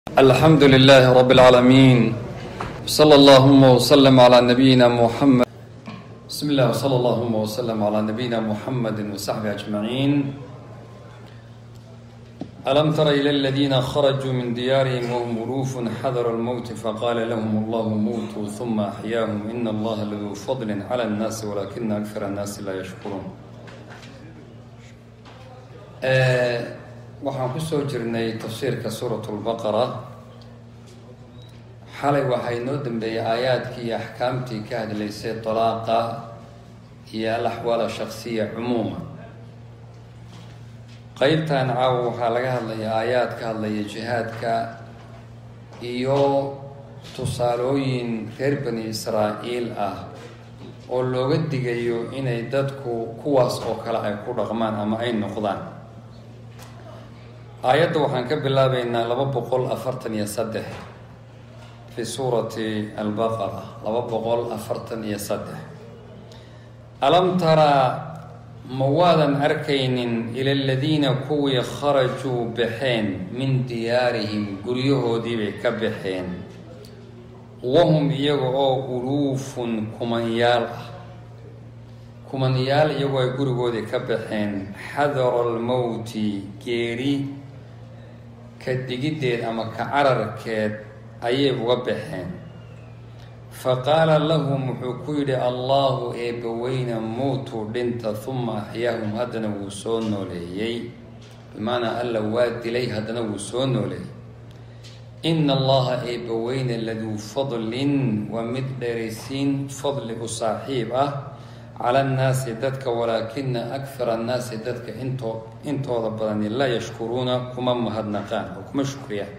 الحمد لله رب العالمين صلى اللهم وسلم على نبينا محمد بسم الله وصلى اللهم وسلم على نبينا محمد وصحبه أجمعين. ألم تر إلى الذين خرجوا من ديارهم وهم ألوف حذر الموت فقال لهم الله موتوا ثم أحياهم إن الله لذو فضل على الناس ولكن أكثر الناس لا يشكرون. waxaan ku soo jirnay tafsiirka suuratulbaqara. xalay waxaa inoo dambeeyay aayaadkii iyo axkaamtii ka hadlaysay talaaqa iyo alaxwaal shakhsiya cumuuma. qeybtan caawa waxaa laga hadlaya aayaad ka hadlaya jihaadka iyo tusaalooyin reer bani israa'iil ah oo looga digayo inay dadku kuwaas oo kale ay ku dhaqmaan ama ay noqdaan. aayadda waxaan ka bilaabaynaa 243 fi suurati albaqara 243. alam taraa ma waadan arkaynin ila aladiina kuwii kharajuu baxeen min diyaarihim guryahoodii bay ka baxeen wahum iyaga oo uluufun kumanyaal ah iyagoo ay gurigoodii ka baxeen xadara almowti geeri ka digiddeed ama ka cararkeed ayay uga baxeen. faqaala lahum wuxuu ku yidhi allahu eebbaweyna muutuu dhinta huma axyaahum haddana wuu soo nooleeyey, bimaanaa alla waa dilay haddana wuu soo nooleeyey. ina allaha eebbaweyne laduu fadlin waa mid dheeraysiin fadli u saaxiib ah cala annaasi dadka walaakina akthara annaasi dadka intooda badani laa yashkuruuna kuma mahadnaqaan oo kuma shukriyaan.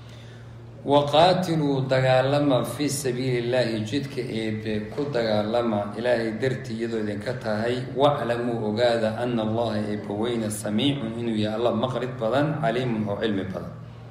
waqaatiluu dagaalama fii sabiili illaahi jidka eebe ku dagaalama ilaahay dartii iyadoo idinka tahay waclamuu ogaada ana allaha eebbaweyne samiicun inuu yahay alla maqlid badan caliimun oo cilmi badan.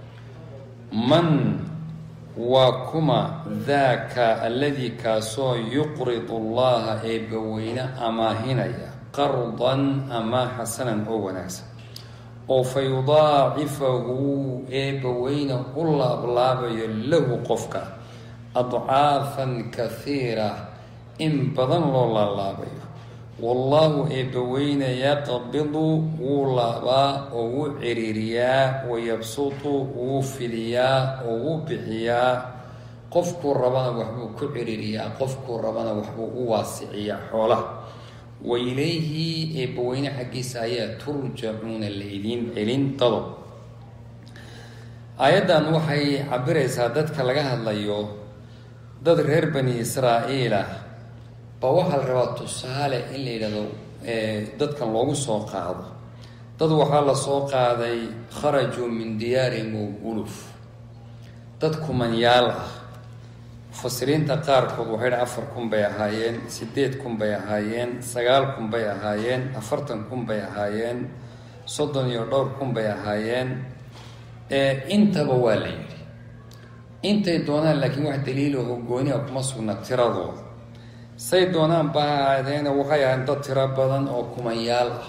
man waa kuma daaka alladii kaasoo yuqridu allaha eebbaweyne amaahinaya qardan amaa xasanan oo wanaagsan oo fa yudaacifahu eebbaweyne u laablaabayo lahu qofka adcaafan kahiira in badan loo laalaabayo. wallaahu eebbaweyne yaqbidu wuu laabaa oo wuu ciriiriyaa wayabsutu wuu fidiyaa oo wuu bixiyaa. qofkuu rabana waxbuu ku ciriiriyaa, qofkuu rabana waxbuu u waasiciyaa xoolaha. wa ilayhi eebbaweyne xaggiisa ayaa turjacuuna laydin celin dado. aayaddan waxay cabiraysaa dadka laga hadlayo dad reer bani israa'iil ah ba waxaa la rabaa tusaale in la yidhahdo dadkan loogu soo qaado. dad waxaa la soo qaaday kharajuu min diyaarihim uluf, dad kumanyaal ah. mufasiriinta qaarkood waxay dha 4,000 bay ahaayeen, 8,000 bay ahaayeen, 9,000 bay ahaayeen, 40,000 bay ahaayeen, 30 iyo dhowr kun bay ahaayeen. intaba waa la yidhi intay doonaan, laakiin wax daliilaho gooni a kuma sugna tiradooda. say doonaan ba ahaadeena waxay ahayn dad tiro badan oo kumanyaal ah.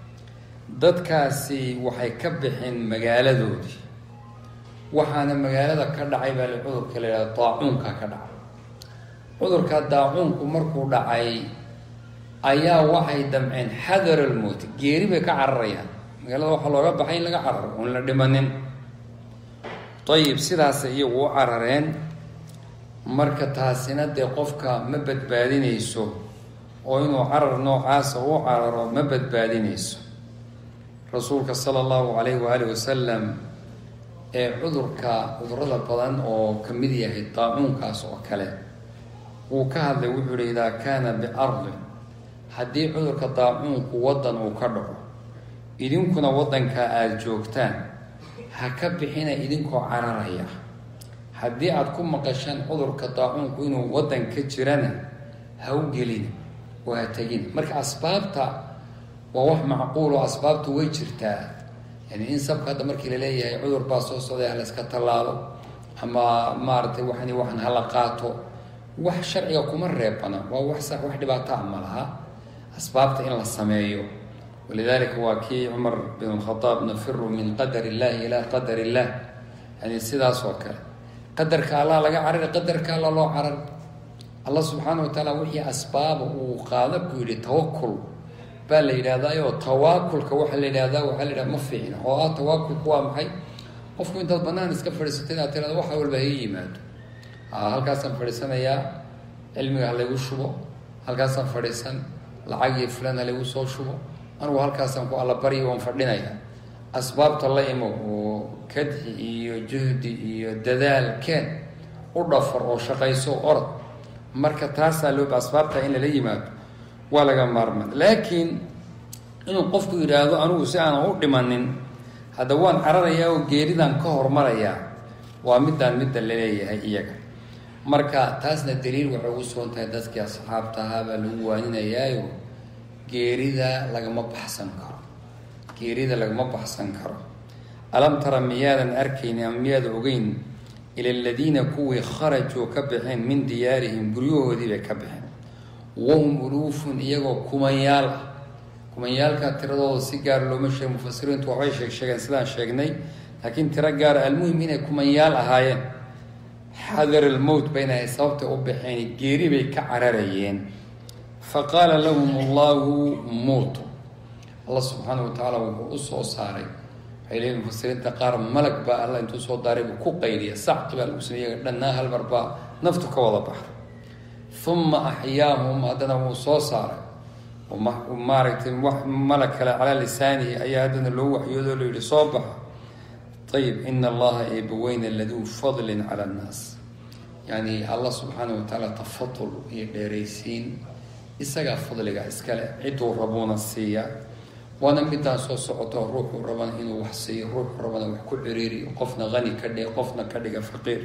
dadkaasi waxay ka baxeen magaaladoodii, waxaana magaalada ka dhacay baa cudurka la yidhahda daacuunka ka dhacay. cudurka daacuunku markuu dhacay ayaa waxay damceen xadar almowt, geeri bay ka cararayaan. magaalada waxaa looga baxay in laga cararo oon la dhimanin. ayib sidaasay iyagu u carareen. marka taasina dee qofka ma badbaadinayso oo inuu carar noocaasa u cararo ma badbaadinayso. rasuulka sala allahu calayhi waaalih wasalam ee cudurada badan oo ka mid yahay daacuunkaas oo kale wuu ka hadlay. wuxuu yihi idaa kaana biardin, haddii cudurka daacuunku waddan uu ka dhaco idinkuna waddankaa aada joogtaan ha ka bixina idinkoo cararaya. haddii aada ku maqashaan cudurka daacuunku inuu waddan ka jirana ha u gelina oo ha tegina. marka asbaabta waa wax macquul oo asbaabtu way jirtaa. yani in sabka hadda markii laleeyahay cudur baa soo socday ha la iska tallaalo ama maaragtay waxan hala qaato, wax sharciga kuma reebana, waa wax sax, wax dhibaato ah ma laha asbaabta in la sameeyo. walidaalika waa kii cumar bin khadaab nafiru min qadar illahi ilaa qadar illah يعني sidaas oo kale qadarka Allah laga carar qadarka Allah loo carar Allah subhanahu wa ta'ala wixii asbaab uu qaado ku yiri tawakkul baa la yiraahdaa tawakkulka waxa la yiraahdaa ma fiicna oo tawakkulku waa maxay qofku inta banaan iska fadhiisatay aad tiraahdo waxa walba ay yimaado halkaas aan fadhiisanayaa cilmiga lagu shubo halkaas aan fadhiisan lacag iyo fulan lagu soo shubo anigu halkaas aan ku alla bari waan fadhinayaa asbaabta la imo oo kadhi iyo juhdi iyo dadaal keen u dhafar oo shaqayso orod marka taas loo asbaabta in la yimaado waa laga maarmaan laakiin inuu qofku yiraahdo anigu si aan u dhimanin hada waan cararayaa oo geeridan ka hormaraya waa midaan la leeyahay iyaga marka taasna daliil waxa uu soo tahay dadkii asxaabta ahaa lagu waaninayaayo geerida lagama baxsan karo alam tara miyadan arkayna miyada ogeyn ila alladina kuwi kharaju ka bixin min diyaarihim guryahoodii bay ka bixin wahum ulufun iyagoo kumayaalka tiradooda si gaar looma sheegin mufassiriintu waxay sheegeen sidaan sheegnay laakiin tira gaar almuhim inay kumayaal ahaayeen حذر الموت بين إصابته وبحين جيري بكعرريين فقال لهم الله موتوا الله سبحانه وتعالى وقصه صاري حيلين مفسرين تقار ملك بقى الله انتو صوت داري بكو قيرية سعط بقى المسلمية لأنها البرباء نفتك وضع بحر ثم أحياهم أدنى وصو صاري وماركت ملك على لسانه أي أدنى اللي هو حيوذو لصوبها طيب إن الله إبوين الذو فضل على الناس يعني الله سبحانه وتعالى تفضل يدريسين إسقى فضلك إسكال عدو ربنا السيا وأنا بدأ صوت روح ربنا إنه وحسي روح ربنا وحكل عريري وقفنا غني كدي قفنا كدي فقير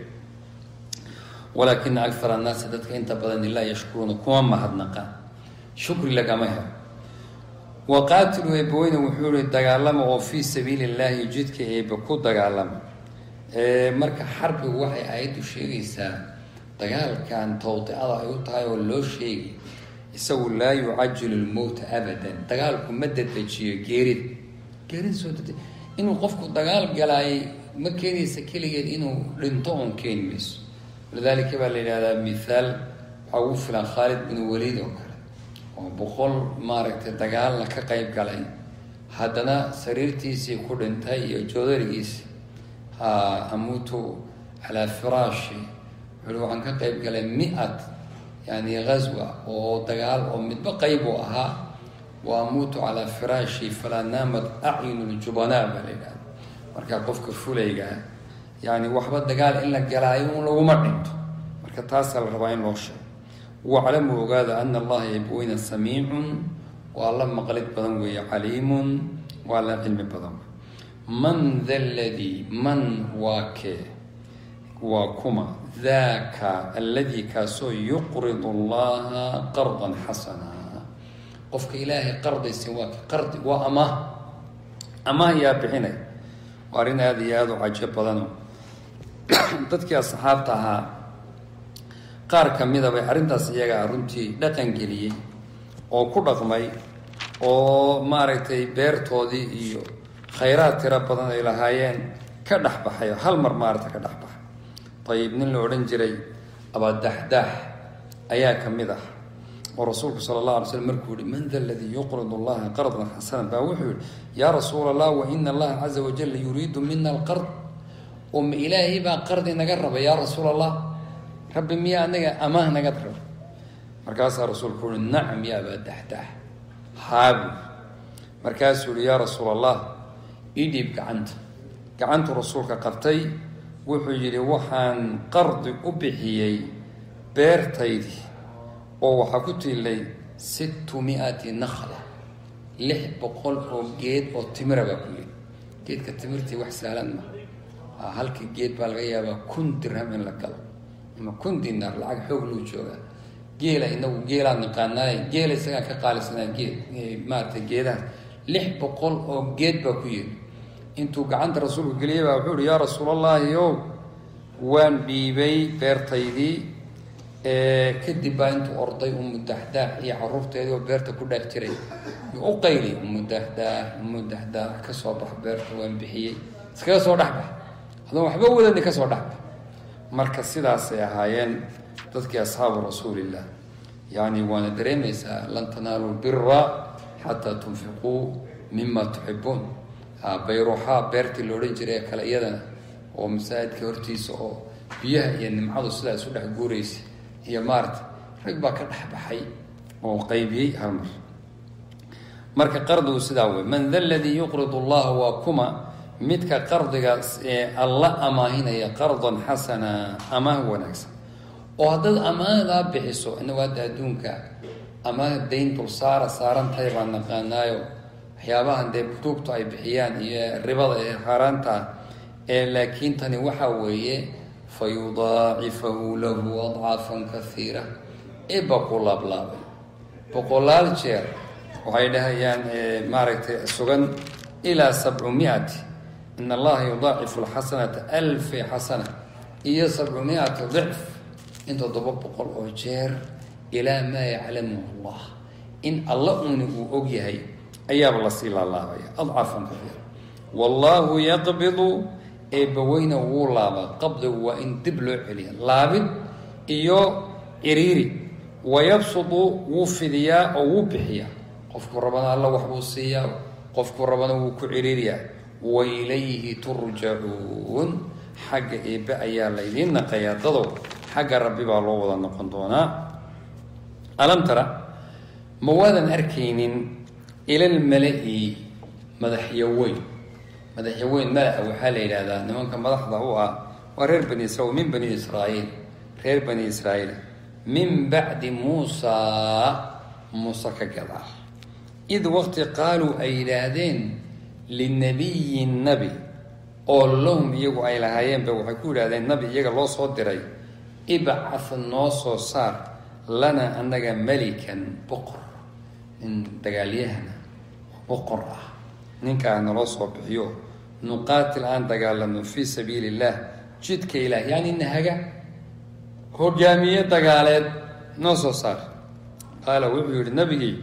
ولكن أكثر الناس دتك أنت بدن الله يشكرون كم ما حد نقا شكر لك مهر وقاتلوا يبوين وحول الدجالم وفي سبيل الله يجدك يبكوا دجالم مرك حرب وحي عيد شيء يسا دجال كان توطئ الله يوطي ولا شيء يسوي لا يعجل الموت أبدا دجالكم مدة بشيء جيرد سودة إنه قفكم دجال جلاي ما كان يسكلي إنه لنتون كين مس لذلك بقى هذا مثال عوف خالد بن وليد وبقول ماركت دجال كقيب قلعي هذانا سريرتيسي كودنتاي جودريس أموتو على فراشي ولو عن كقيب قلعي 100 يعني غزوة ودجال ومتبقيبوها وأموت على فراشي فلا نامت أعين الجبناء بلينا مركا قفك فوليجا يعني وحبة دجال إلا جلايون لو مرنت مركا تاسع الربعين لوشة واعلموا هذا أن الله يبوين سميع والله مقلد بدنوي عليم وعلى علم بدن من ذا الذي من واكي وكما ذاك الذي كاسو يقرض الله قرضا حسنا قفك إلهي قرض سواك قرض وأما يا بحيني وارين هذه هذا عجب بدنو تذكي الصحابتها qaar kamida bay arintaas iyaga runtii dhaqan geliyay oo ku dhaqmay oo maaragtay beertoodii iyo khayraad tira badan ay lahaayeen ka dhaxbaxay hal mar maarta ka dhaxbaxay طيب nin la oran jiray aba dahdah ayaa kamida oo rasuulku sallallahu alayhi wasallam markuu yiri man dha alladhi yuqridu Allah qardan hasanan ba wuxuu ya rasuul Allah wa inna Allah azza wa jalla yuridu minna al-qard ilahi ba qardi naga raba ya rasuul Allah رب ميا نجا أماه نقدر مركز رسول كل نعم يا بدحته حاب مركز يا رسول الله إيدي قعنت رسولك قرتي وحجري وحن قرض أبحيي بيرتيدي وحكوتي لي 600 نخلة لحب بقول أو جيد أو تمرة بقولي جيد كتمرتي وحسالنا هلك جيد بالغيابة كنت درهم من القلب ما كنت دينار لعق حوق لو جوغا جيلا إنه جيلا نقاناي جيلا سكا كقالسنا جيل مات جيلا لح بقول أو جيد بكويل انتو قعند رسول قليبا وحول يا رسول الله يو وان بيبي بيرتيدي كدبا انتو أرضي الدحداح هي عرفت هذه وبيرتا كلها اكتري يقيلي الدحداح كصبح بيرتا وان بحيي سكا صبح haddana waxba wadani ka soo dhacba marka sidaasay ahaayeen dadkii asxaabu rasuulillah yani waana dareemaysaa lan tanaalu lbira xataa tunfiquu mima tuxibuun bayruuxa beertii loodhan jiray kale iyadana oo masaajidka hortiisa oo biyaha iyo nimcadu sidaa isu dhex guuraysa iyo maarta rag baa ka dhexbaxay oo qaybiyey hal mar marka qardigu sidaa wey man da ladii yuqridu allaha waa kuma midka qardiga alla amaahinaya qardan xasana amaah wanaagsan oo haddaad amaanadaa bixiso inagu hadda adduunka amaah dayn dul saaran tahay baan naqaanaayo waxyaabahan dee butuugtu ay bixiyaan iyo ribada ee xaaraanta laakiin tani waxa weeye fa yudaacifahu lahu adcaafan kaiira baa ku laablaabay boqolaal jeer waxay dhahayaan maaragtay sugan ilaa 700 in allaha yudaacifu alxasanata 1000 xasana iyo 700 dicf in 700 oo jeer ilaa maa yaclamuhu allah in alla uuni uu og yahay ayaaba lasii laalaabaya adcaafan kaiira wallaahu yaqbidu eebbaweyna wuu laabaa qabdigu waa in dib loo celiya laabid iyo ciriiri wayabsudu wuu fidiyaa oo wuu bixiyaa qofku rabana alla waxbuu siiyaa qofku rabana wuu ku ciriiriyaa wailayhi turjacuun xagga eebbe ayaa laydiin naqayaa dadow xagga rabbi baa loo wada noqon doonaa alam tara ma waadan arkaynin ilalmala-i madaxyaweyn mala-a waxaa la yidhaahdaa nimanka madaxda u ah waa reer bani israiil min bani israaiil reer bani israa'iil min bacdi muusaa muuse ka gadaal id waqti qaaluu ay yidhaahdeen linabiyin nabi oo lahum iyagu ay lahaayeenba waxay ku yidhahdeen nabi iyaga loo soo diray ibcaf noo soo saar lanaa annaga melikan boqor nin dagaalyahana boqor ah ninkaa naloo soo bixiyo nuqaatil aan dagaalano fii sabiili illah jidka ilaah yani nahaga hogaamiye dagaaleed noo soo saar qaala wuxuu yihi nabigii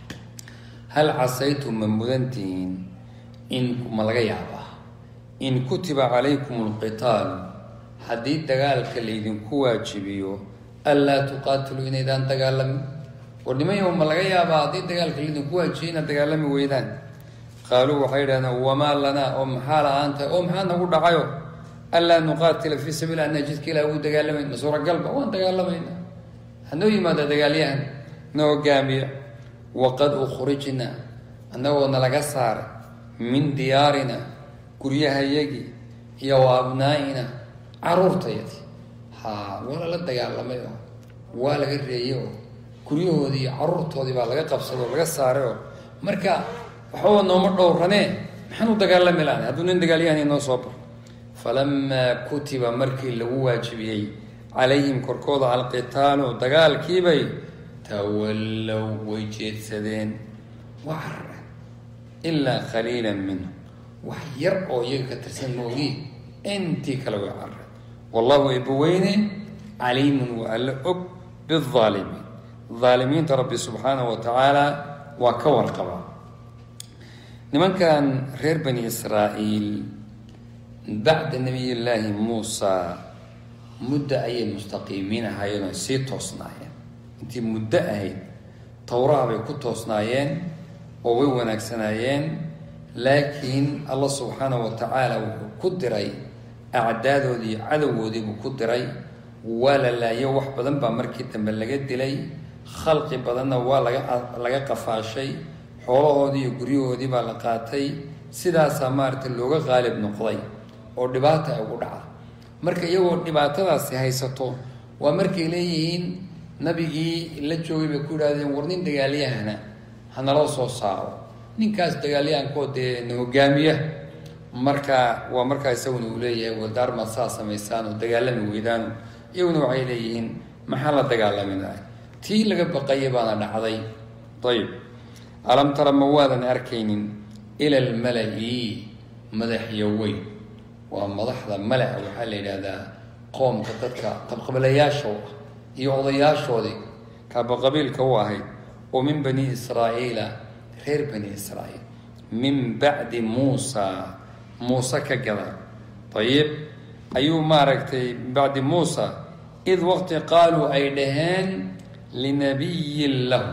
hal casaytum ma mudantihiin in ma laga yaabaa in kutiba calaykum alqitaalu haddii dagaalka laydinku waajibiyo anlaa tuqaatiluu inaydaan dagaalamin war nimayow ma laga yaabaa haddii dagaalka laydinku waajibiyo inaad dagaalami weydaan qaaluu waxay yidhahdeen wamaa lanaa oo maxaa la-aan tahay oo maxaa nagu dhacayo anlaa nuqaatila fii sabiil anaa jidka ilah ugu dagaalamayna suuragalba waan dagaalamayna hanoo yimaada dagaalyahan na hogaamiya waqad ukhrijna annagoo nalaga saaray min diyaarina guryahayagii iyo wa abnaa'ina caruurtayadii waa lala dagaalamay oo waa laga reeyey oo guryahoodii iyo caruurtoodii baa laga qabsaday oo laga saaray oo marka waxbaba nooma dhowranee maxaan u dagaalami lahayn hadduu nin dagaalyahan inoo soo baro falamaa kutiba markii lagu waajibiyey calayhim korkooda alqitaalu dagaalkiibay tawallow way jeedsadeen waa carareen ilaa khaliilan minhum wax yar oo iyaga ka tirsan moogiin intii kale way carareen wallahu eebbaweyne caliimun waa alla og biaalimiin aalimiinta rabbi subxaanahu wa tacaala waa ka warqabaa nimankan reer bani israa'iil bacda nabiyillaahi muusaa muddo ayay mustaqiimiin ahaayeen oo sii toosnaayeen intii muddo ahayd towraha bay ku toosnaayeen oo way wanaagsanaayeen laakiin allah subxaanahu wa tacaala wuxuu ku diray acdaadoodii iyo cadowgoodiibuu ku diray waa la laayo wax badan baa markii dambe laga dilay khalqi badanna waa laga qafaashay xoolahoodii iyo guryahoodii baa la qaatay sidaasaa maaragtay looga qaalib noqday oo dhibaata ay ugu dhacda marka iyagoo dhibaatadaasi haysato waa markay leeyihiin nabigii la joogay bay ku yidhahdeen war nin dagaalyahana hanaloo soo saaro ninkaas dagaalyahankoo dee na hogaamiya marka waa markaa isaguna uu leeyahay wadaarmaad saa samaysaan oo dagaalami weydaano iyaguna waxay leeyihiin maxaa la dagaalaminahay tii laga baqaya baana dhacday ayib alam tara ma waadan arkaynin ila almala-i madaxyaweyn waa madaxda mala-a waxaa la yidhaahdaa qoomka dadka qabqabalayaasha u ah iyo odayaashoodii kaabaqabiilka u ahayd oo min bani israa'iila reer bani israa'iil min bacdi muusaa muuse ka gada ayib ayuu maaragtay bacdi muusa id waqti qaaluu ay dhaheen linabiyin lahu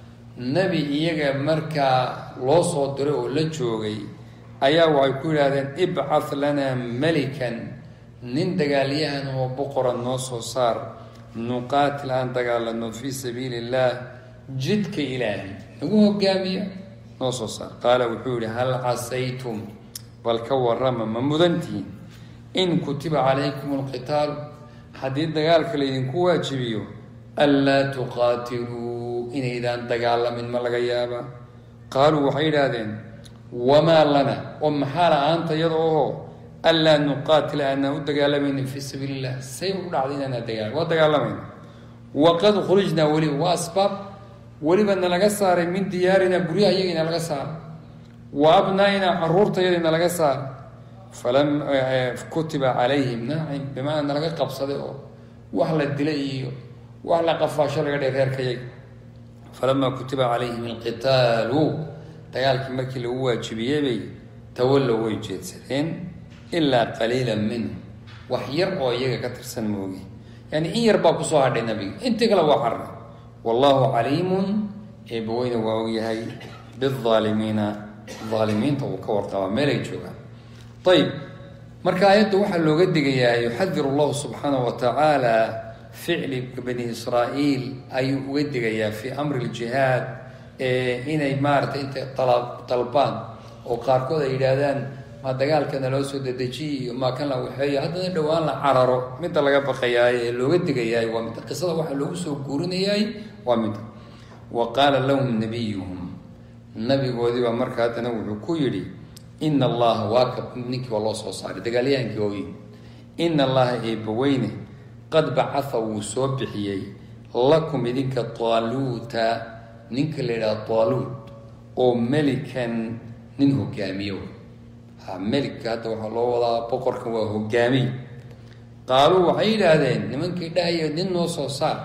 nebi iyaga markaa loo soo diray oo la joogay ayaa waxay ku yidhaahdeen ibcath lanaa melikan nin dagaalyahan oo boqora noo soo saar nuqaatil aan dagaalano fii sabiili illaah jidka ilaahay nagu hogaamiya noo soo saar qaala wuxuu yihi hal casaytum bal ka warama ma mudantihiin in kutiba calaykum alqitaal haddii dagaalka laydinku waajibiyo anlaa tuqaatiluu inaydaan dagaalamin ma laga yaaba qaaluu waxay yidhaahdeen wamaa lana oo maxaa la-aanta iyada oho anlaa nuqaatila aanaan u dagaalamaynin fii sabiili illah say u dhacday inaanaa waa dagaalamayna waqad khurijnaa weliba waa asbaab weliba nalaga saaray min diyaarina guryaha iyagina laga saaray wa abnaa-inaa caruurtayadina laga saaray falam kutiba calayhim naacim bimacnaa nalaga qabsaday oo wax la dilay iyo wax la qafaasho laga dheh reerkayaga falamaa kutiba calayhim alqitaalu dagaalkii markii lagu waajibiyey bay tawallow way jeedsadeen ilaa qaliila minhum wax yar oo iyaga ka tirsan moogi yani in yar baa kusoo hadhay nabiga intii kale waa carray wallahu caliimun eebaweyne waa ogyahay biaalimiina aalimiinta uu ka warqabaa meelay joogaan ayib marka aayadda waxaa looga digayaa yuxadiru allahu subxaanahu watacaala ficli bani israa'iil ayuu uga digayaa fii amri ljihaad inay maaragtay intay dalbaan oo qaarkood ay yidhaahdaan ma dagaalkana loo soo dedejiyi iyo maa kan la waxeeyo haddana dhowaan la cararo midda laga baqayaay ee looga digayaay waa midda qisada waxaa loogu soo guurinayaay waa midda wa qaala lahum nabiyuhum nabigoodii baa marka haddana wuxuu ku yidhi ina allaha waaka ninkii waa loo soo saaray dagaalyahankii ooyi ina allaha eebbaweyne qad bacatha wuu soo bixiyey lakum idinka taaluuta ninka la yidhaha taaluut oo melikan nin hogaamiyo meligka hadda waxaa loo wadaa boqorkan waa hogaamiy qaaluu waxay yidhaahdeen nimankii dhahaya nin noo soo saar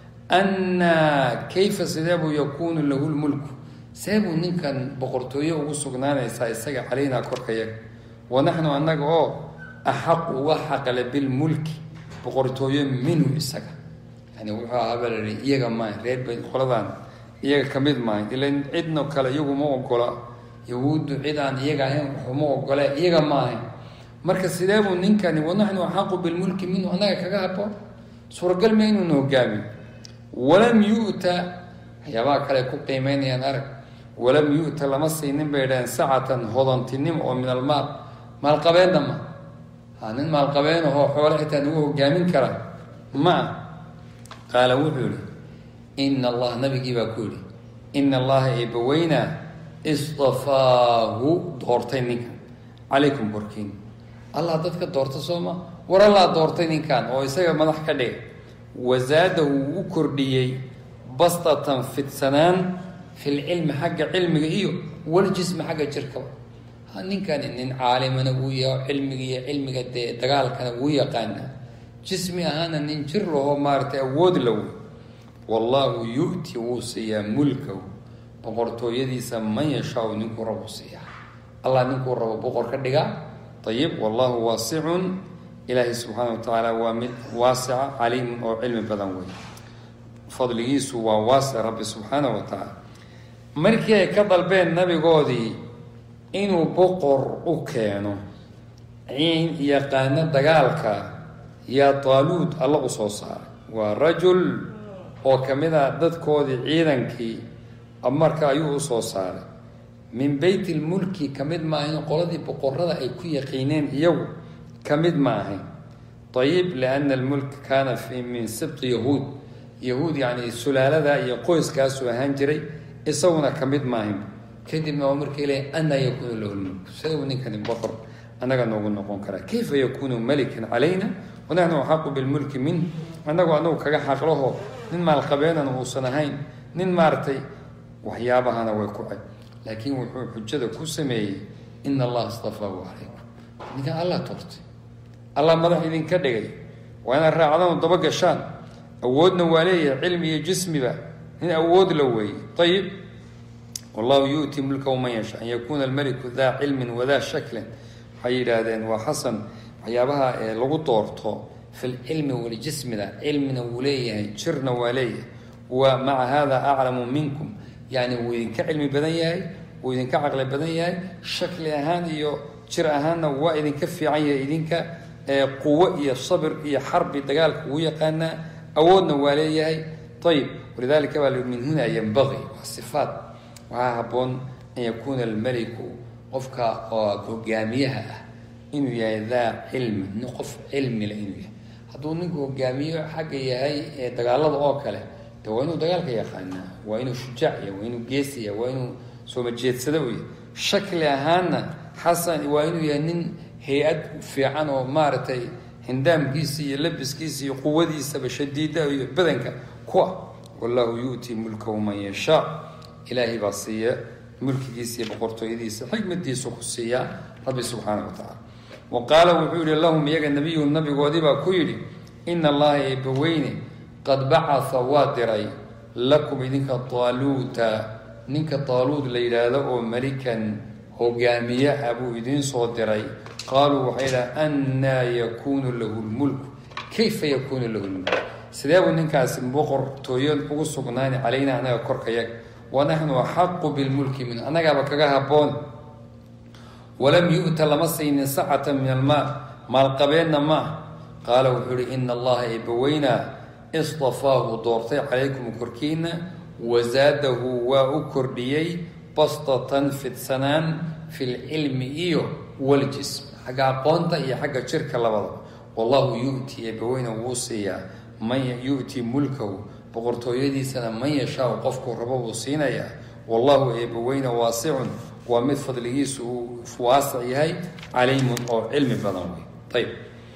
annaa kayfa sidee buu yakuunu lahu lmulku see buu ninkan boqortooyo ugu sugnaanaysaa isaga calaynaa korkayaga wanaxnu annaga oo axaqu uga xaqale bilmulki boqortooyo minhu isaga yani wuxuu ahaabaa la yihi iyaga maaha reer bay qoladan iyaga ka mid maaha ilan cidno kale iyagu ma ogola yahuuddu cid aan iyaga ahayn waxuma ogole iyaga ma ahayn marka sidee buu ninkani wanaxnu axaqu bilmulki minhu annaga kaga haboon suuragal ma inuuna hogaamiyo walam yu'ta waxyaabaha kale ku qiimeynayaan arag walam yu'ta lama siinin bay idhaheen sacatan hodantinimo oo min almaal maalqabeenna ma nin maalqabeen ahoo xoole xitaa nagu hogaamin kara ma ah qaala wuxuu yihi ina allaha nabigii baa ku yidhi ina allaha eebbaweyna istafaahu doortay ninkan calaykum korkiin allah dadka doorta sooma war allaa doortay ninkan oo isaga madax ka dhigay wasaadahu wuu u kordhiyey bastatan fidsanaan fi lcilmi xagga cilmiga iyo waljismi xagga jirkaba ninkani nin caalimana wuu yaha cilmiga dee dagaalkana wuu yaqaana jismi ahaana nin jir lahoo maaragtay awood law wallahu yu'ti wuu siiyaa mulkahu boqortooyadiisa man yashaau ninkuu rabo siiyaa allah ninkuu rabo boqor ka dhiga ayib wallahu waasicun ilaahay subxaana wa tacaala waa mid waasica caliimun oo cilmi badan wey fadligiisu waa waasic rabbi subxaana wa tacaala markii ay ka dalbeen nabigoodii inuu boqor u keeno yaqaano dagaalka yaa taaluud alla u soo saaray waa rajul oo ka mid a dadkoodii ciidankii marka ayuu u soo saaray min beyt ilmulki ka mid ma ahayn qoladii boqorada ay ku yaqiineen iyagu ka mid ma ahayn ayib liana almulk kaana min sibti yahuud yani sulaalada iyo qoyskaasuu ahaan jiray isaguna ka mid ma ahayn kadibna waa markay leeyahy anaa yakuunu lahu lmulk sidau ninkani boqor annaga noogu noqon karaa kayfa yakuunu malikan calayna wanaxnu axaqu bilmulki minh anagu kaga xaqlaho nin maalqabeenana uusan ahayn nin maaragtay waxyaabahana way ku cay laakiin wuxuu xujada ku sameeyey ina allaha istafaahu calaykum ninkan allah toortay allah madax idinka dhigay waa inaad raacdaan daba gashaan awoodna waa leeyahay cilmi iyo jismiba nin awood la weeyey ayib wallahu yu'ti mulkahu man yashaa an yakuuna almaliku daa cilmin wadaa shaklin waxay yidhaahdeen waa xasan waxyaabaha lagu doorto fi lcilmi waljismida cilmina wuu leeyahay jirna waa leeyahay wa maca hada aclamu minkum yani wuu idinka cilmi badan yahay wuu idinka caqli badan yahay shakli ahaan iyo jir ahaanna waa idinka fiican yahay idinka quwo iyo sabir iyo xarbi dagaalka wuu yaqaanaa awoodna waa leeyahay ayib walidalika baa min huna yanbagii waa sifaat waxaa haboon an yakuuna almeliku qofka hogaamiyaha ah inuu yahay daa cilmi nin qof cilmi le inuu yahay hadduu ninku hogaamiyo xagga yahay dagaalada oo kale de waa inuu dagaalka yaqaanaa waa inuu shujaac yahay waa inuu geesi yahay waa inuu soomajeedsada u yahay shakli ahaanna xasan waa inuu yahay nin hay-ad fiican oo maaragtay hindaamkiisa iyo labiskiisa iyo quwadiisaba shadiida iyo badanka kuwa wallahu yu'tii mulkahu man yashaa ilaahay baa siiya mulkigiisa iyo boqortooyadiisa xikmadiisa ku siiya rabbi subxaanahu wa tacaala wa qaala wuxuu yihi lahum iyaga nabiyuhum nabigoodii baa ku yidhi ina allaha eebbaweyne qad bacatha waa diray lakum idinka taaluuta ninka taaluud la yidhaahdo oo melikan hogaamiye ah buu idiin soo diray qaaluu waxay dhaha annaa yakuunu lahu lmulku kayfa yakuunu lahu lmulk sidee buu ninkaasi boqortooyo ugu sugnaani calayna anaga korkayaga wanaxnu axaqu bilmulki min annagaaba kaga haboon walam yu'ta lama saynin sacata min almaal maalqabeenna ma ah qaala wuxuu ihi ina allaha eebbaweyna istafaahu doortay calaykum korkiina wazaadahu waa u kordhiyey bastatan fidsanaan fi lcilmi iyo waljism xagga aqoonta iyo xagga jirka labada wallahu yu'ti eebbaweyna wuu siiyaa man yu'ti mulkahu boqortooyadiisana man yashaau qofkuu rabo buu siinayaa wallahu eebbaweyna waasicun waa mid fadligiisu uu waasic yahay caliimun oo cilmi badan wey ayb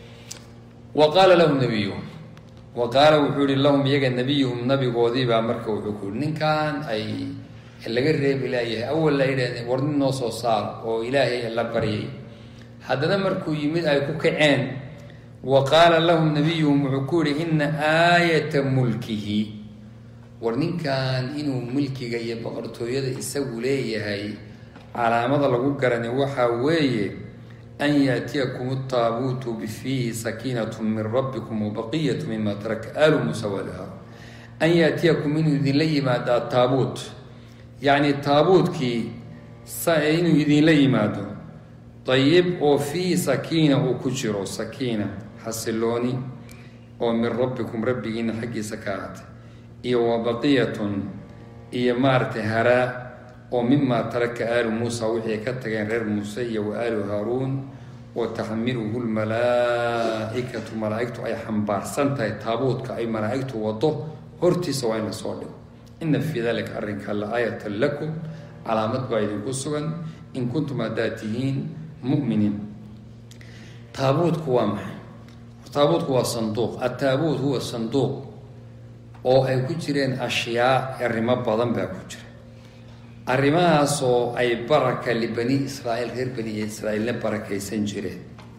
wa qaala lahum nabiyuhum wa qaala wuxuu yihi lahum iyaga nabiyuhum nabigoodiibaa marka wuxuu ku yihi ninkan ay laga reebi laayahay awal la yidhahdeen war nin noo soo saar oo ilaahay la baryay haddana markuu yimid ay ku kaceen wa qaala lahum nabiyuhum wuxuu ku yihi ina aayata mulkihi war ninkan inuu mulkiga iyo boqortooyada isagu leeyahay calaamada lagu garanay waxaa weeye an yaatiyakum taabuutu bifiihi sakiinatu min rabbikum wabaqiyatu mima taraka aalu muusa walaha an yaatiyakum inuu idinla yimaadaa taabuut yacni taabuutkii inuu idinla yimaado ayib oo fiihi sakiina uu ku jiro sakiina xasilooni oo min rabbikum rabbigiina xaggiisa ka ahaatay iyo wabaqiyatun iyo maaragtay haraa oo mimaa taraka aalu muusa wixii ka tageen reer muuse iyo wa aalu haaruun wa taxmiluhu lmalaaikatu malaaigtu ay xambaarsan tahay taabuutka ay malaaigtu wado hortiisa waa in la soo dhigo ina fii dalika arrinka la aayatan lakum calaamad baa idinku sugan in kuntum haddaad tihiin mu'miniin taabuutku waa maxay taabuutku waa sanduuq ataabuut huwa sanduuq oo ay ku jireen ashyaa arrimo badan baa ku jira arrimahaasoo ay baraka libani israa'iil reer bani israa'iilna barakaysan jireen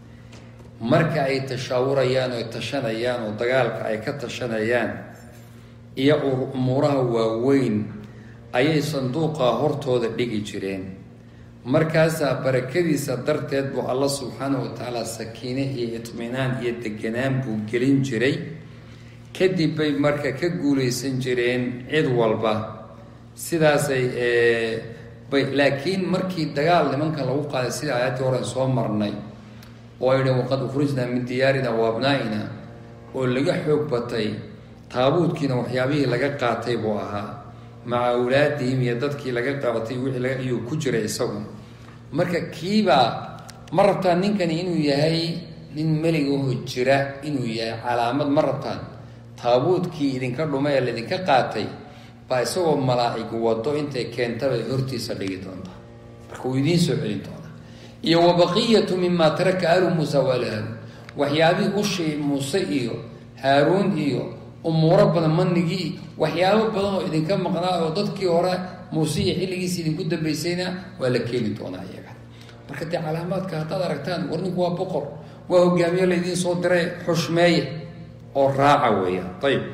marka ay tashaawurayaan oo tashanayaan oo dagaalka ay ka tashanayaan iyo umuuraha waaweyn ayay sanduuqa hortooda dhigi jireen markaasaa barakadiisa darteed buu alla subxaanahu wa tacaala sakiine iyo itminaan iyo deganaan buu gelin jiray kadib bay marka ka guulaysan jireen cid walba sidaasay laakiin markii dagaal nimankan lagu qaaday sida aayaddii horen soo marnay oo ay dhaheen waqad ukhrijnaa min diyaarina wa abnaa'ina oo laga xoog batay taabuudkiina waxyaabihii laga qaatay buu ahaa maca awlaadihim iyo dadkii laga qabatay wixii ayuu ku jiray isagu marka kiibaa ma rabtaan ninkani inuu yahay nin meligaho jira inuu yahay calaamad ma rabtaan taabuudkii idinka dhumay ee laydinka qaatay baa isagoo malaa'ig wado intay keentaba hortiisa dhigi doontaa marka uu idiin soo celin doonaa iyo wabaqiyatu mimaa taraka aalu muusa waala haaruun waxyaabihii ushii muuse iyo haaruun iyo umuuro badan manigii waxyaabo badan oo idinka maqnaa oo dadkii hore muuse iyo xilligiisi idinku dambaysayna waa la keeni doonaa iyaga marka dee calaamaadka haddaad aragtaan war ninku waa boqor waa hogaamiye laydiin soo diray xushmeeye oo raaca weeyaan ayib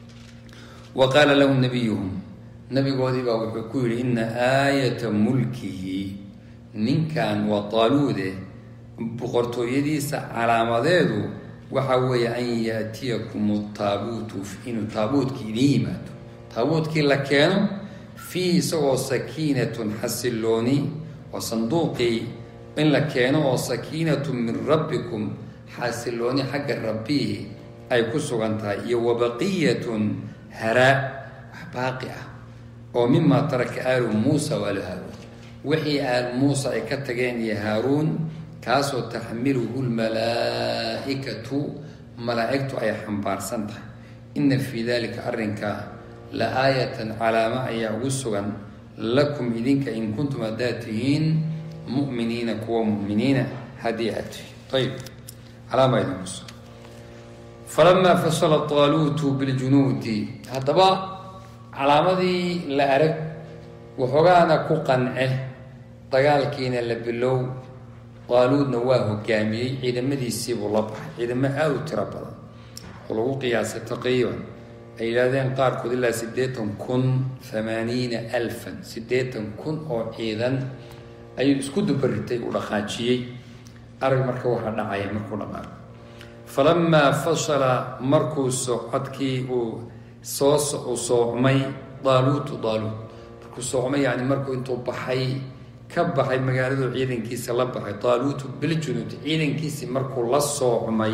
wa qaala lahum nabiyuhum nabigoodii baa wuxuu ku yidhi ina aayata mulkihi ninkan waa taaluude boqortooyadiisa calaamadeedu waxa weeye an yaatiyakum taabuutu inuu taabuutkii idin yimaado taabuutkii la keeno fiihi isagoo sakiinatun xasilooni oo sanduuqii in la keeno oo sakiinatun min rabbikum xasilooni xagga rabbihi ay ku sugan tahay iyo wabaqiyatun haraa wax baaqi ah oo mimaa taraka aalu muusa waalu haaruun wixii aalu muusa ay ka tageen iyo haaruun kaasoo taxmiluhu lmalaa'ikatu malaa'igtu ay xambaarsan tahay ina fii dalika arrinka la aayatan calaamo ayaa ugu sugan lakum idinka in kuntum haddaad tihiin mu'miniina kuwa mu'miniina haddii aad tihiin ayib calaama idinku sugan falamaa fasala taaluutu biljunuudi haddaba calaamadii la arag waxoogaana ku qance dagaalkiina la bilow qaaluudna waa hogaamiyey ciidamadiisiibuu la baxay ciidamo aada u tiro badan oo lagu qiyaasay taqriiban ay yidhahdeen qaarkood ilaa 80,000 oo ciidan ayuu isku dubaritay uu dhaqaajiyey arag marka waxaa dhacaya markuu dhaqaaqo falamaa fasala markuu socodkii uu soocmay daaluutu markuu soocmay yani markuu intuu baxay ka baxay magaaladu ciidankiisa la baxay taaluutu biljunuud ciidankiisii markuu la soocmay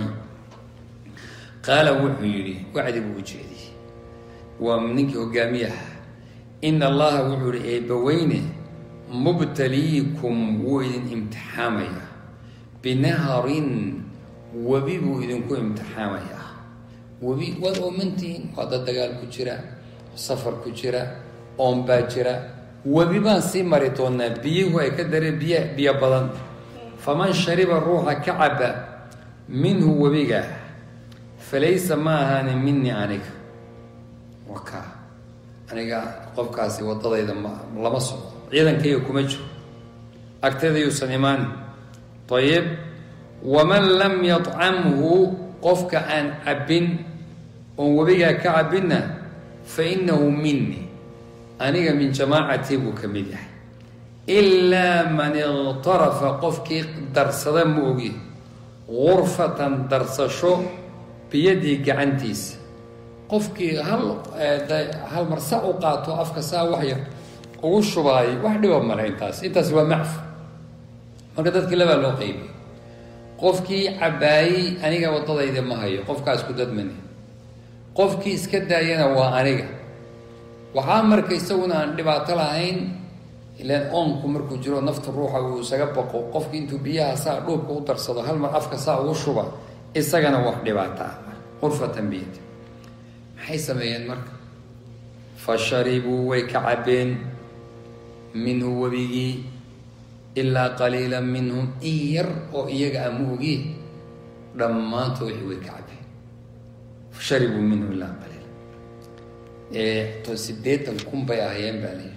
qaala wuxuu yidhi wacdi buu ujeediyey waa ninkii hogaamiyaha ina allaha wuxuu yihi eebbaweyne mubtaliikum wuu idin imtixaamayaa binaharin webi buu idinku imtixaamayaa webi waad oomantihiin waa dad dagaal ku jira safar ku jira oon baa jira webi baan sii mari doonaa biyuhu ay ka dareen biyo badan faman shariba ruuxa ka caba minhu webiga falaysa ma ahaanin minii aniga waka aniga qofkaasi wadadayda lama socdo ciidankayga kuma jiro agteeda yuusan imaanin ayib waman lam yadcamhu qofka aan cabbin oon webigaa ka cabbinna fa inahu minii aniga min jamaacatii buu ka mid yahay ilaa man iqtarafa qofkii darsada ma ogi gurfatan darsasho biyadii gacantiisa qofkii hal mar saa u qaato afka saa wax yar ugu shubaayay wax dhiba male intaas waa macfu marka dadkii labaa loo qeybiyay qofkii cabbaayey aniga wadadayda ma hayo qofkaas ku dadmani qofkii iska daayana waa aniga waxaa marka isaguna aan dhibaato lahayn ilaan oonku markuu jiro nafta ruuxa uu isaga baqo qofkii intuu biyaha saa dhuubka u darsado hal mar afka saa ugu shuba isagana wax dhibaato ah qurfatan biyad maxay sameeyeen marka fa sharibuu way ka cabbeen minhu webigii ilaa qaliilan minhum in yar oo iyaga ama ogi dhammaantood wixii way ka cabbeen fa sharibuu minhu ilaa qaliil 80,000 bay ahayeen baa layidhi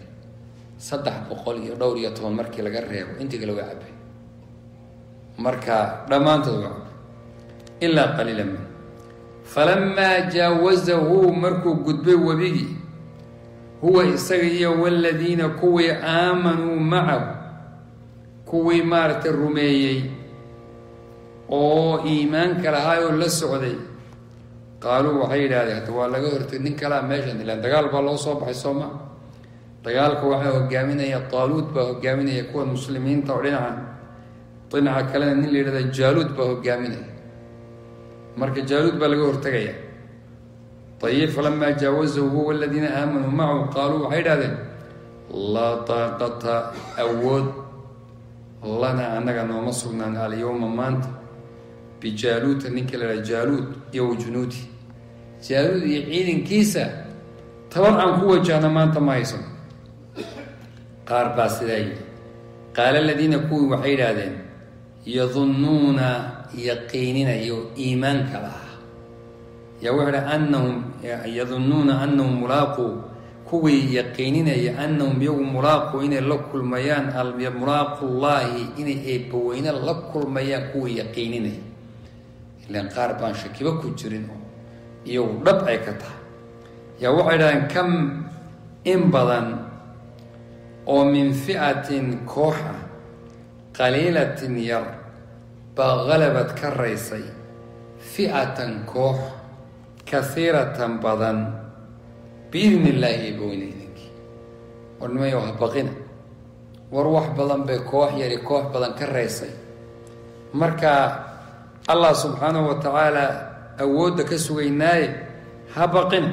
310 markii laga reebo intii kale waa cabbeen marka dhammaantood waa cabbeen ilaa qaliilan minhum falamaa jaawazahu markuu gudbay webigii huwa isaga iyo waladiina kuwii aamanuu macahu kuwii maaragtay rumeeyey oo iimaanka lahaayoo la socday qaaluu waxay yidhahdeen hadda waa laga hortay nin kalaa meeshan ilaan dagaal baa loo soo baxay soo maa dagaalka waxaa hogaaminaya taaluud baa hogaaminaya kuwa muslimiinta oo dhinaca kalena nin la yidhahda jaaluud baa hogaaminaya marka jaaluud baa laga hortagaya ayib falamaa jaawazahu huwa waladiina aamanuu macahu qaaluu waxay yidhahdeen laa taaqata awood lana annaga nooma sugnaan alyawma maanta bijaaluuta ninka la yidhaha jaaluud iyo wajunuudi jaaluud iyo ciidankiisa tabar aan ku wajahna maanta ma haysan qaar baa sidaa yidhi qaala aladiina kuwii waxay yidhaahdeen yadunnuuna yaqiininayo iimaanka lahaa yaa wuxuu idha anahum yadunnuuna anahum mulaaquu kuwii yaqiininaya anahum iyagu mulaaquu inay la kulmayaan mulaaqullaahi inay eebbaweyne la kulmayaan kuwii yaqiininaya ilaan qaar baan shakibo ku jirin oo iyagu dhab ay ka tahay yaa waxay idhahdeen kam in badan oo min fi'atin kooxa qaliilatin yar غلبت كريسي فئة كوح كثيرة بدن بإذن الله بوينينك ورنما يوها بغينا وروح بدن بكوح يري كوح بدن كريسي مركا الله سبحانه وتعالى أودك سويناي هبقنا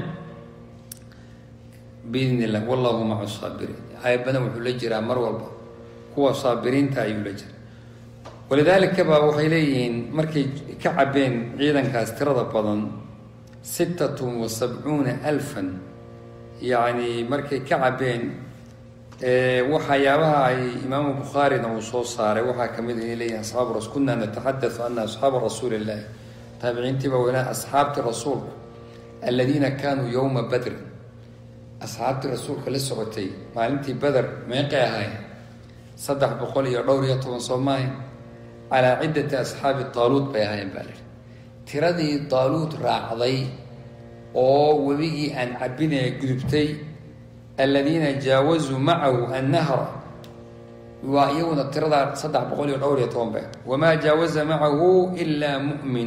بإذن الله والله مع الصابرين هاي بنا وحلجرا مروبا هو صابرين تايو لجر ولذلك كبا وحيليين مركي كعبين عيدا كاسترد بدن 76,000 يعني مركي كعبين وحيابها إمام البخاري نوصو صار وحا كمل إليه أصحاب رسول كنا نتحدث أن أصحاب رسول الله تابعين تبعونا أصحاب الرسول الذين كانوا يوم بدر أصحاب الرسول كالسعوتي معلمتي بدر ما يقع هاي صدح بقول يا دورية وصوماي على عدة أصحاب الطالوت بيهاي بالر تردي طالوت راعضي أو وبيجي أن عبنا قلبتي الذين جاوزوا معه النهر ويوم التردى صدح بقول يا دورية وما جاوز معه إلا مؤمن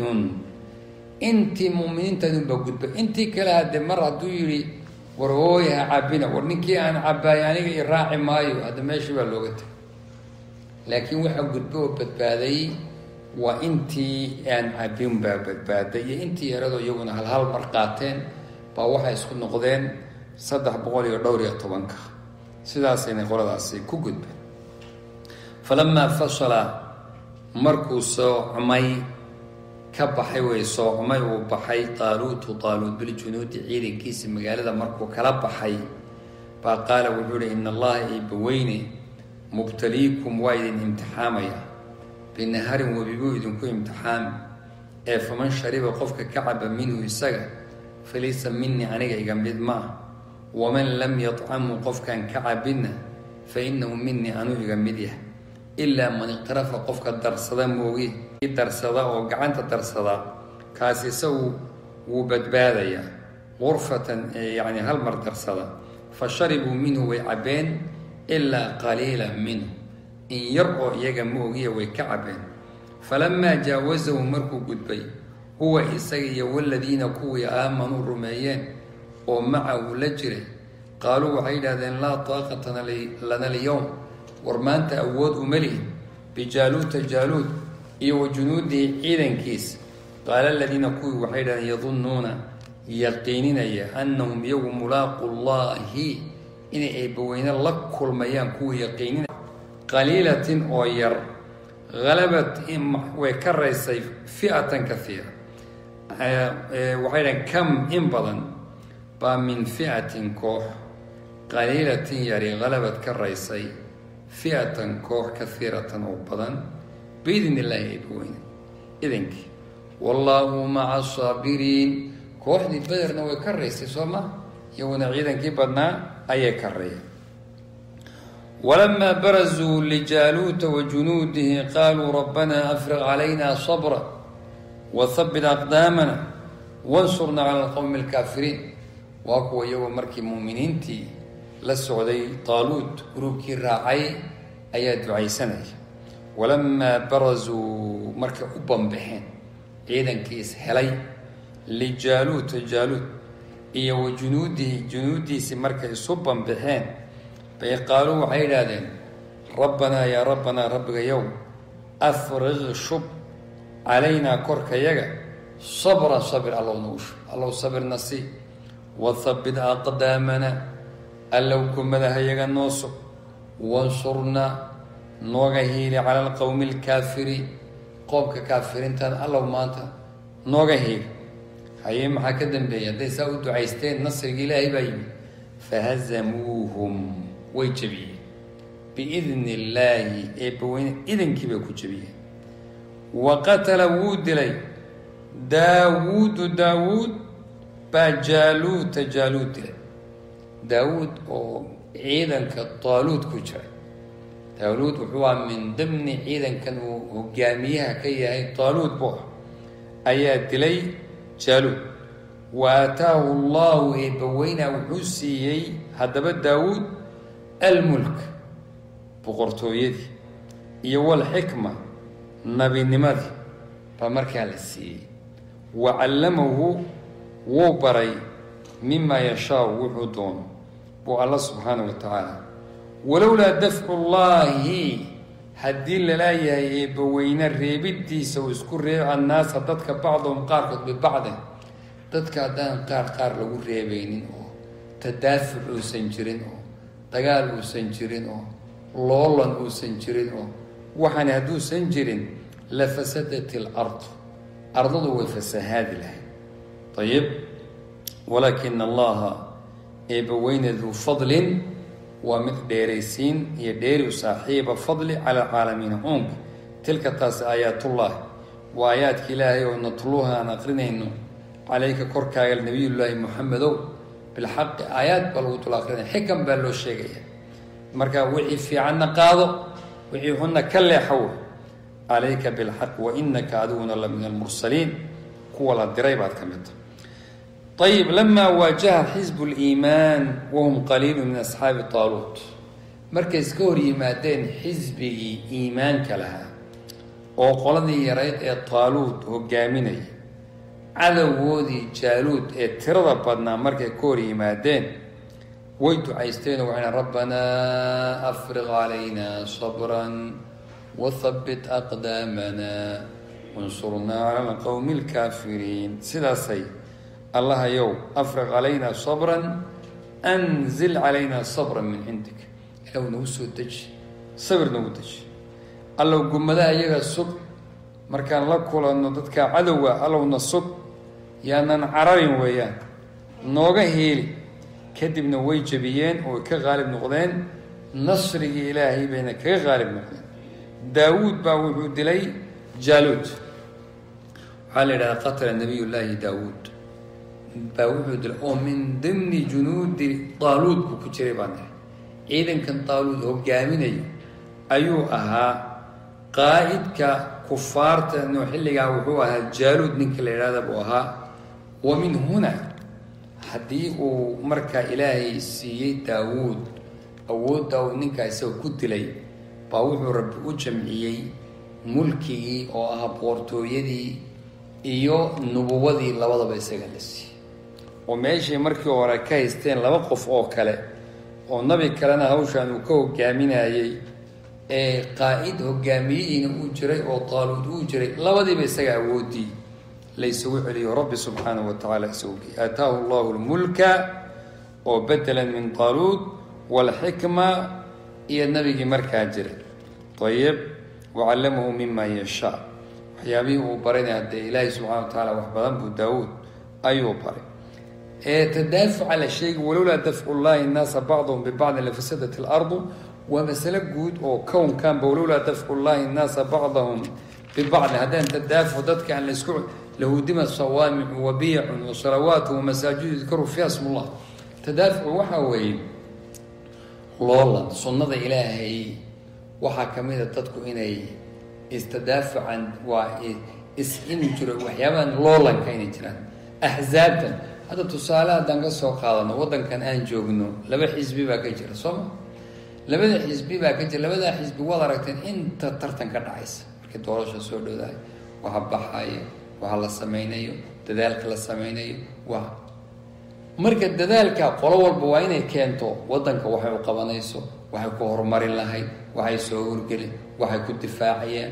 أنت مؤمنين تدون بقلب أنت كلا هذا مرة دويري ورويها عبنا ورنكي أنا عبا يعني الراعي مايو هذا ما يشبه اللغة لكن وحق قلبه بدبادي وانتي أن عبين بدبادي انتي يردو يونا هل مرقاتين باوحا يسكن نقدين صدح بقولي دوري طبنك سيداسين قولداسي كو قلب فلما فصل مركوس عمي كبحي ويسو عمي وبحي طالوت بالجنود عيري كيس مقالة مركو كلبحي فقال وحول إن الله بويني مبتليكم وايد امتحاميا بنهار وبيبويدكم امتحام فمن شرب قفك كعبا منه يسجى فليس مني عنيك جنبيد معه ومن لم يطعم قفك كعبنا فإنه مني عنه جنبيده إلا من اقترف قفك الدرسدا مويه الدرسدا وقعنت الدرسدا كاسسو وبدباديا غرفة يعني هالمر درسدا فشربوا منه ويعبين إلا قليلا منه إن يرقوا يجمعوه ويكعبين فلما جاوزه مركو قدبي هو إساقي والذين كوي آمنوا الرميين ومعه لجري قالوا وحيدا لا طاقة لنا اليوم ورمان تأود ملئ بجالوت وجنوده إذن كيس قال الذين كوي وحيدا يظنون يقينين أنهم يوم ملاقوا الله إن إبوين لك كل ميان كوي يقينين قليلة أوير غلبت ويكرر السيف فئة كثيرة وحيدا كم إنبضا من فئة كوح قليلة يري غلبت كرر السيف فئة كوح كثيرة أوبضا بإذن الله إبوين إذنك والله مع الصابرين كوح دي بدر نوي كرر السيف صوما يونا عيدا كيبادنا أي كرية ولما برزوا لجالوت وجنوده قالوا ربنا أفرغ علينا صبرا وثبت أقدامنا وانصرنا على القوم الكافرين وأقوى يوم مركي مؤمنين تي للسعودي طالوت قروبكي الراعي أياد عيساني ولما برزوا مركي أبن بحين عيدا كيس هلي لجالوت إيه وجنودي سمركة صبا بحين فيقالوا عيلادين ربنا يا ربنا ربك يوم أفرغ شب علينا كرك يجا صبر الله نوش الله صبر نسي وثبت أقدامنا ألو كم لها يجا نوصب وانصرنا نوغهيل على القوم الكافرين قومك كافرين تان الله ما أنت نوغهيل هاي محا كدن بيا دي ساودوا عيستين نصر إلهي بي فهزموهم ويجبيه بإذن الله إبوين إذن كيف كجبيه وقتل وود لي داود بجالوت لي داود أو عيدا كالطالوت كجري داود وهو من ضمن عيدا كانوا هجاميها كي هي طالوت بوح أيات لي جالوت وآتاه الله إبوين وحسيي هذا داود الملك بقرطو يدي يوال حكمة nabinimadii baa markaa la siiyey wacallamahu wuu baray mima yashaau wuxuu doono buu alla subxaanahu wa tacaala walowlaa dafcu llaahi haddii lalaayahay eebbaweyne reebiddiisa uu isku reeba annaasa dadka bacdahum qaarkood bibacdin dadka haddaan qaar lagu reebaynin oo tadaafuc uusan jirin oo dagaal uusan jirin oo loolan uusan jirin oo waxaana hadduusan jirin la fasadat ilard ardadu way fasahaadi lahayd ayib walaakina allaha eebbaweyne duu fadlin waa mid dheeraysiin iyo dheeri u saaxiiba fadli cala alcaalamiina uunka tilka taasi aayaatullaahi waa aayaadka ilaahay oo natluuha aan aqrinayno calayka korkaaga nabiyullaahi moxamedow bilxaqi aayaad baa lagu dul aqrinaya xikam baa loo sheegaya marka wixii fiicanna qaado wixii xunna ka leexow calayka bilxaq wa inaka adiguna la min almursaliin kuwa la diray baad ka mid tahay ayib lamaa waajaha xisbu liimaan wahum qaliilu min asxaabi taaluut markay iska hor yimaadeen xisbigii iimaanka lahaa oo qoladii yarayd ee taaluut hogaaminaya cadowgoodii jaaluud ee tirada badnaa markay ka hor yimaadeen way ducaysteen oo waxayna rabbanaa afriq calayna sabran wathabbit aqdaamana wansurnaa cala alqowmi alkaafiriin sidaasay allahayow afriq calayna sabran anzil calayna sabran min cindik ilaw nagu soo deji sabir nagu deji allow gummadaha iyaga sug markaan la kulanno dadka cadowga allowna sug yaanan cararin weeyaan nooga heeli kadibna way jabiyeen oo ka qaalib noqdeen nasrigii ilaahay bayna kaga qaalib noqdeen daawuud baa wuxuu dilay jaaluud waxaa la yidhahdaa qatala nabiy llaahi daawuud baa wuxuu dilay oo min dimni junuudi taaluud buu ku jiray baan nahay ciidankan taaluud hogaaminayo ayuu ahaa qaa'idka kufaarta no xilligaa wuxuu ahaa jaaluud ninka la yidhahda buu ahaa wa min huna haddii uu markaa ilaahay siiyey daawuud awoodda uu ninkaa isaga ku dilay baa wuxuu rabbi u jamciyey mulkigii oo ahaa boqortooyadii iyo nubuwadii labadaba isaga la siiyey oo meeshay markii hore ka haysteen laba qof oo kale oo nabi kalena hawshaan uu ka hogaaminayey ee qaa'id hogaamiyihiina uu jiray oo taaluud uu jiray labadiiba isaga awoodii laysugu celiyo rabbi subxaanahu wa tacaala isagii aataahu allahu lmulka oo bedelan min taaluud waalxikma iyo nabigii markaa jiray ayib wacallamahu mima yashaa waxyaabihii uu barayna haddee ilaahay subxana wa tacaala wax badan buu daawuud ayuu baray tadaafuca la sheegi walowlaa dafcu llahi innaasa bacdahum bibacdin lafasadat ilardu waa masale guud oo kownkanba walowlaa dafcu llahi innaasa bacdahum bibacdin haddaan tadaafuc dadka aan laisku lahudima sawaamicu wa biyacun wa salawaatu wa masaajidu yudkaru fiiha smullah tadaafucu waxaa weeye loolan sunnada ilaahay waxaa ka mid a dadku inay istadaafucan waa is-inu jiro waxyaabahan loolanka inay jiraan axzaabtan hadda tusaale haddaan ka soo qaadano waddankan aan joogno laba xisbi baa ka jira sooma labada xisbi baa ka jira labadaa xisbi waad aragteen inta tartan ka dhacaysa markii doorasha soo dhowdahay waxa baxayo waxa la samaynayo dadaalka la samaynayo waa marka dadaalka qolo walba waa inay keento waddanka waxay u qabanayso waxay ku horumarin lahayd waxay soo horgelin waxay ku difaacayaan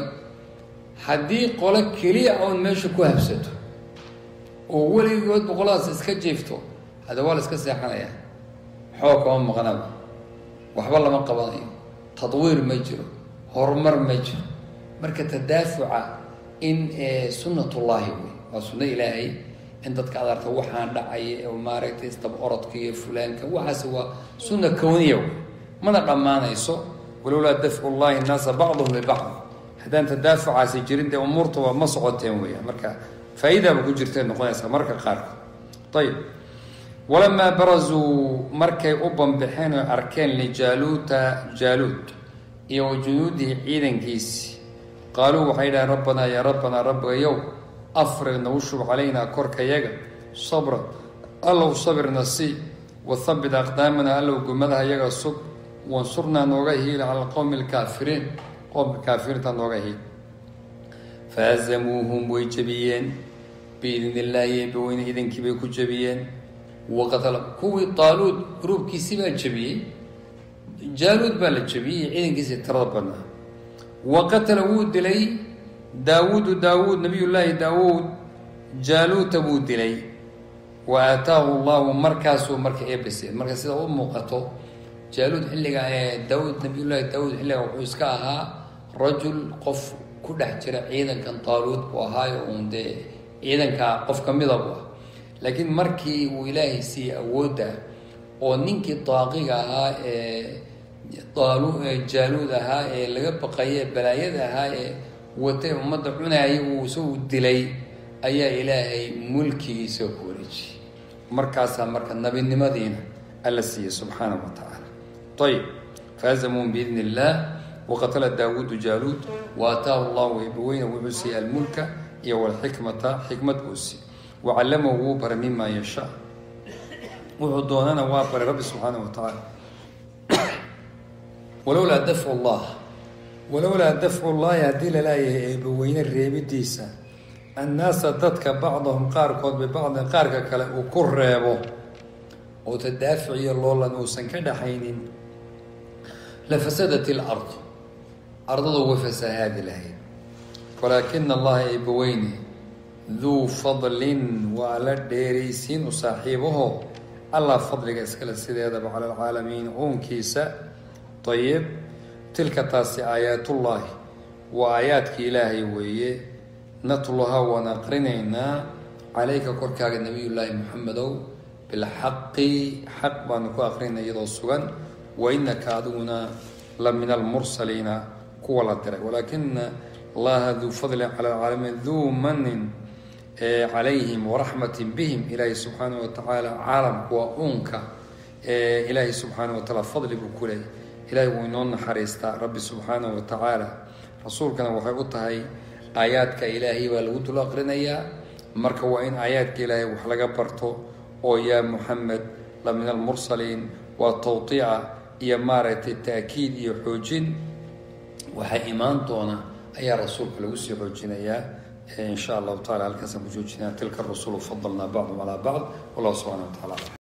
haddii qolo keliya oon meesha ku habsato oo weligood boqoladaas iska jiifto hadda waa la iska seexanayaa xoog kama maqnaba waxba lama qabanayo tadwiir ma jiro horumar ma jiro marka tadaafuca in sunnatullaahi wey waa sunno ilaahay in dadka ad arka waxaan dhacaya oo maaragtay isdaba orodka iyo fulaanka waxaas waa sunna kowniya wey mana dhammaanayso walowlaa dafcu llahi innaasa bacduhum bibacd haddaan tadaafucaasi jirin dee umuurta waa ma socoteen weeyaan marka faa'iidaaba ku jirtay noqonaysaa marka qaarkood ayib walamaa barazuu markay u banbaxeen oo arkeen lijaaluuta jaaluud iyo wa junuudihi ciidankiisi qaaluu waxay dhahaen rabbanaa yaa rabbanaa rabbigayow afriq nagu shub calaynaa korkayaga sabra allow sabirna sii wathabbit aqdaamana allow gumadaha yaga sug wansurnaa nooga hiila cala alqowmi alkaafiriin qowmka kaafiriinta nooga hiil فهزموهم ويجبيين بإذن الله يبوين إذن كبير كجبيين وقتل كوي طالوت جروب كيسيبا جبي جالوت بالجبي إذن كيسي تربنا وقتل وود لي داود نبي الله داود جالوت وود لي وآتاه الله مركز إبس مركز أم قطو جالوت حلقة داود نبي الله داود حلقة وحسكاها رجل قف كل حجر عيدا كان طالوت وهاي وندي عيدا كقف كميضة لكن مركي وإلهي سي أودا ونينكي طاقيها جالودها لقى بقية بلايدها وتي ومدعونا وسو دلي أي إلهي ملكي سكورج مركز النبي المدينة السي سبحانه وتعالى. طيب فهزموا بإذن الله وقتل داود جالوت وآتاه الله إبوين وعسي الملك والحكمة حكمة أسي وعلمه وبر مما يشاء وعدوننا وابر رب سبحانه وتعالى. ولولا دفع الله يهدي لا يبوين الريبديسا الناس تدك بعضهم قاركود ببعض قارك كلا وكرهبه وتدافع الله لنوسن كذا حين لفسدت الأرض أرضه وفساد لهي ولكن الله يبوين ذو فضل وعلى الديريسين وصاحبه الله فضلك اسكال السيدة على العالمين كيسا. طيب تلك تاسي آيات الله وآياتك إلهي ويه نتلها ونقرنينا عليك كركاك النبي الله محمد بالحق حق بانكو أقرنا يدو السغن وإنك أدونا لمن المرسلين كوالا ترك ولكن الله ذو فضل على العالمين ذو من عليهم ورحمة بهم إلهي سبحانه وتعالى عالم وأنك إلهي سبحانه وتعالى فضل بكله إلهي وينون حريستا ربي سبحانه وتعالى رسولك وحيقتها آياتك إلهي والغد الأقرنية مركا وإن آياتك إلهي وحلق برتو أو يا محمد لمن المرسلين والتوطيع يا مارة التأكيد يحوجين وحي إيمانتونا أي رسولك لوسي حوجين إن شاء الله تعالى الكسب وجوجنا تلك الرسول فضلنا بعضهم على بعض والله سبحانه وتعالى.